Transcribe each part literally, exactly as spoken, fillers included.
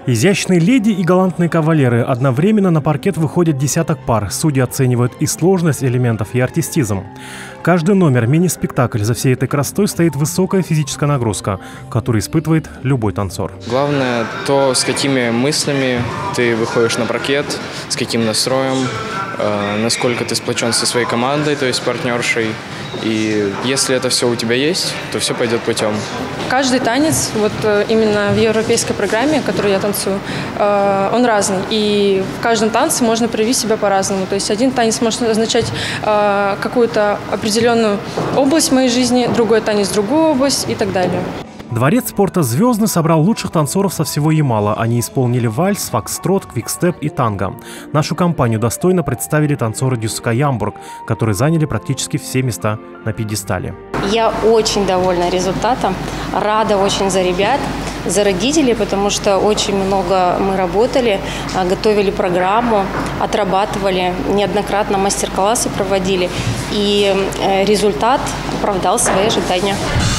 Изящные леди и галантные кавалеры. Одновременно на паркет выходят десяток пар. Судьи оценивают и сложность элементов, и артистизм. Каждый номер – мини-спектакль. За всей этой красотой стоит высокая физическая нагрузка, которую испытывает любой танцор. Главное то, с какими мыслями ты выходишь на паркет, с каким настроем, э, насколько ты сплочен со своей командой, то есть партнершей. И если это все у тебя есть, то все пойдет путем. Каждый танец, вот именно в европейской программе, которую я танцую, он разный. И в каждом танце можно проявить себя по-разному. То есть один танец может означать какую-то определенную область моей жизни, другой танец – другую область и так далее. Дворец спорта «Звездный» собрал лучших танцоров со всего Ямала. Они исполнили вальс, фокстрот, квикстеп и танго. Нашу компанию достойно представили танцоры Дюсука Ямбург, которые заняли практически все места на пьедестале. Я очень довольна результатом, рада очень за ребят, за родителей, потому что очень много мы работали, готовили программу, отрабатывали, неоднократно мастер-классы проводили, и результат оправдал свои ожидания.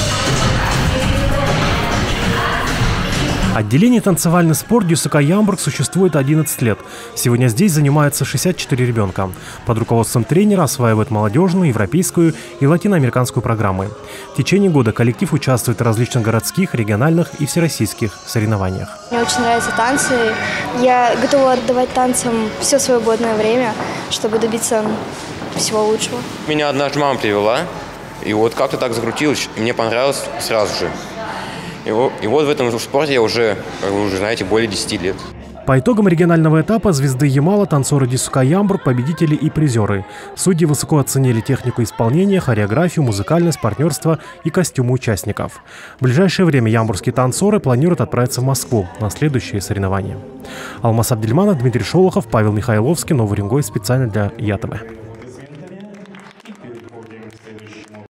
Отделение «Танцевальный спорт» Дюсука Ямбург существует одиннадцать лет. Сегодня здесь занимаются шестьдесят четыре ребенка. Под руководством тренера осваивают молодежную, европейскую и латиноамериканскую программы. В течение года коллектив участвует в различных городских, региональных и всероссийских соревнованиях. Мне очень нравятся танцы. Я готова отдавать танцам все свободное время, чтобы добиться всего лучшего. Меня однажды мама привела, и вот как-то так закрутилось, и мне понравилось сразу же. И вот, и вот в этом спорте я уже, вы уже знаете, более десяти лет. По итогам регионального этапа «Звезды Ямала» танцоры Дюсука Ямбург – победители и призеры. Судьи высоко оценили технику исполнения, хореографию, музыкальность, партнерство и костюмы участников. В ближайшее время ямбургские танцоры планируют отправиться в Москву на следующие соревнования. Алмаз Абдельманов, Дмитрий Шолохов, Павел Михайловский, Новый Уренгой, специально для ЯТВ.